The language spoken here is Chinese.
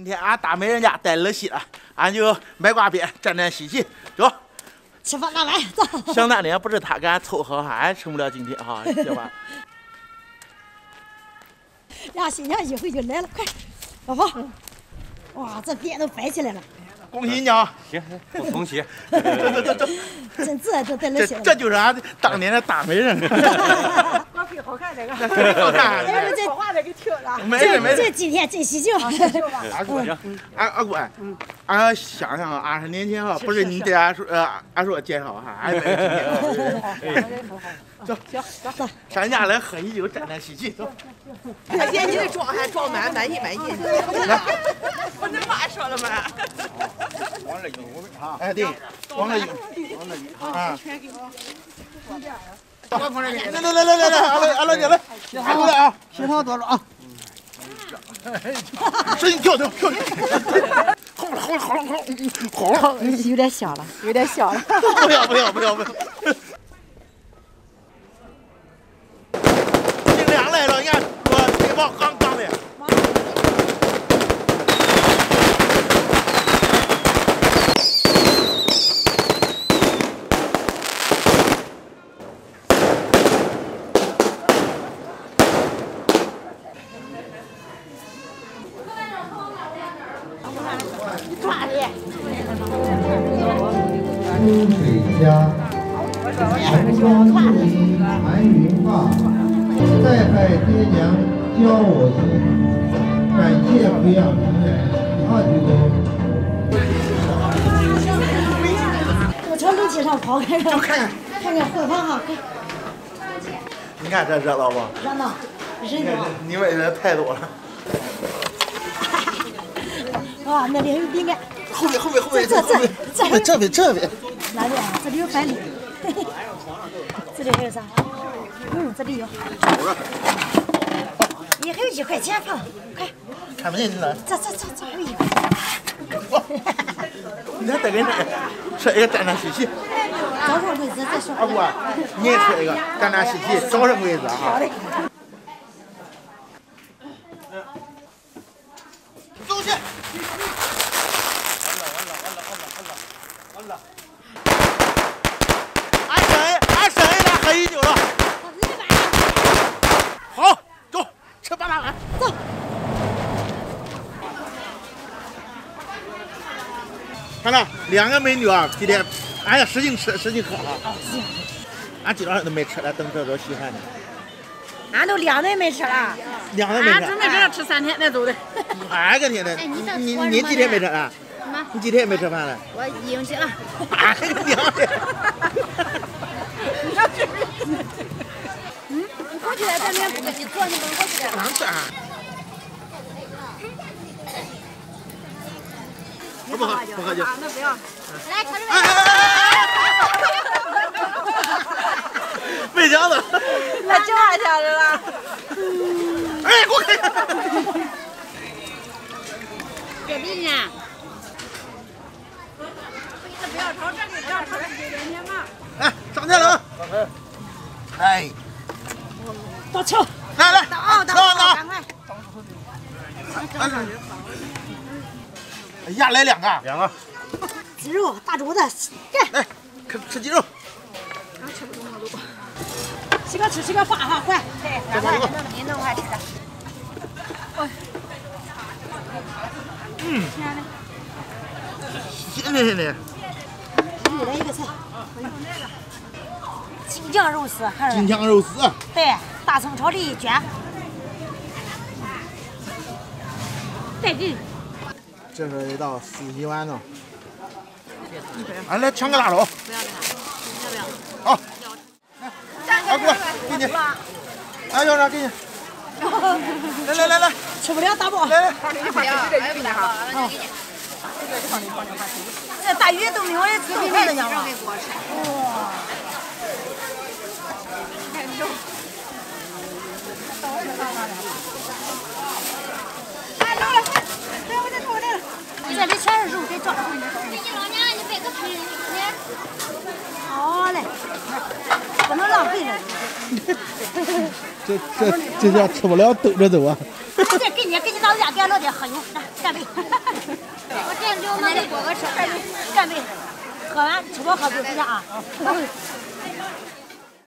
今天俺大美人家带儿媳了，俺就买挂鞭沾沾喜气，走。 吃饭拿来，走。 想当年不是他给俺凑合，俺成不了今天哈，对吧？ 俩新娘一会就来了，快，老婆。哇，这鞭都摆起来了。 恭喜你啊！ 行，不同喜。 走， 真这带了这就是俺当年的大美人。 光屁好看这个， 好看。 这说话得给听了。 没事没事。 这今天真喜庆。 阿姑，阿姑，俺想想啊，20年前哈，不是你对俺说介绍哈，俺在今天。走， 走， 上家来喝喜酒，沾沾喜气，走。 看见你的妆还装满意。不能话说了吗？ 往这一啊！ 哎，对，往这一啊。 往旁边来，阿老姐来，阿姑来啊， 喜糖多少啊？ 使劲跳，好了， 有点香了，有点香了。 不要。新娘来了，你看我腿膀刚的。 风水家，红妆素衣盘云发，再拜爹娘教我行，感谢培养人员2鞠躬。 我从楼梯上跑开了， 看会房哈， 你看这热闹不？ 热闹，人多。 你们人太多了。 啊，那里有饼干。 后面，这边， 哪里啊？这里有饭粒，这里还有啥？这里有。你还有1块钱放，快！ 看不见你了。 这还有1块钱。 你看再给这吃一个沾沾喜气。 找个位置再说。 阿姑啊，你也吃一个沾沾喜气，找什么位置啊？好嘞。走去。 俺生意咱喝喜酒了。好，走，吃巴拉碗。 走。 看到2个美女啊，今天俺要使劲吃，使劲喝啊。俺今早上都没吃了，等这都稀饭呢。 俺都2顿没吃了。 2顿没吃。 俺准备这样吃3天才走的。 哎个天呐！你几天没吃了？你几天没吃饭了？ 我1星期了。 哎个娘的！ 你过去咱们不跟你坐，你们过去。 能吃啊？不喝酒。 那不要。来，快点。 没想到。 那9天的了。 哎，给我看。 这里呢？不要朝这里，这样朝这边去嘛。 来，上菜了啊！哎， 到球。 来， 到，赶快。 鸭来2个 ，2个。 鸡肉大肘子，干。 来，吃鸡肉。 俺吃不动了都。 洗个吃，洗个发哈，快。 对，赶快，你弄快吃的。 行。 又来一个菜。京酱肉丝，还是？ 京酱肉丝。 对，大葱炒的卷。带劲。 这是一道4喜丸子。俺来抢个大手。 不要这个，要不要？ 好。阿姑，给你。哎，校长给你。来。 吃不了大包。 来。 不要，哎不得好。 这大鱼都没有人吃的呢嘛。哇。 哎，来了，来，我这头来了。 这里全是肉，给装上。 老娘你背个皮， 好嘞，不能浪费了。 这叫吃不了兜着走啊！ 这给你老家给老爹喝酒，来干杯！ 我这流氓得过个生日。 干杯！喝完吃饱喝足回家啊！